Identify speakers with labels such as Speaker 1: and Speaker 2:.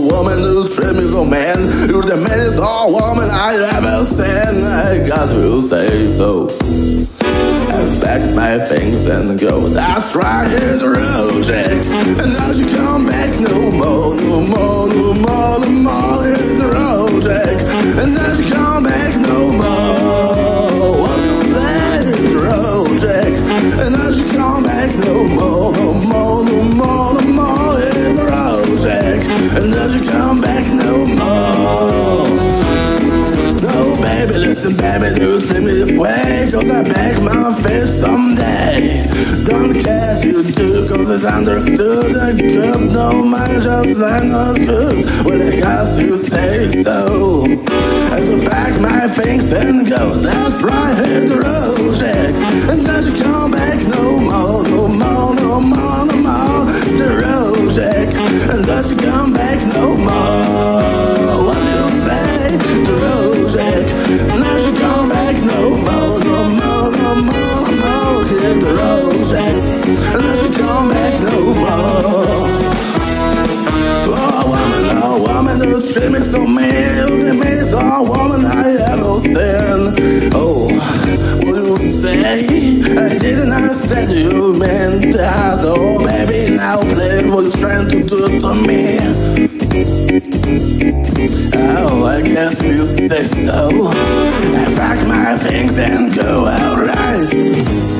Speaker 1: woman who treat me so man. You're the meanest old woman I ever seen. I guess you say so. I pack my things and go. That's right, here's the road, Jack. And now you come back no more, no more, no more, no more. Here's the road, Jack. And now you come back no more. What do you say? Here's the road, Jack. And now you come back no more, no more, no more, no more. Here's the road, Jack. And now you come back no more. No, baby, listen, baby, do treat me this way, cause I beg my face someday. Don't care if you do, cause it's understood. I could no mind, just I'm not good. Well, I guess you say so. I have to pack my things and go. That's right, hit the road, Jack. And don't you come back no more, no more, no more, no more. The road, Jack. And don't you come back no more. What do you say? The road, Jack. Now you come back no more, no more, no more, no more. Hit the road, Jack. And now you come back no more. Oh woman, you treat me so mean. You the meanest old woman I ever seen. Oh, what do you say? I didn't understand you meant that. Oh baby, now play what you're trying to do to me. Oh, I guess you say so. I pack my things and go, alright.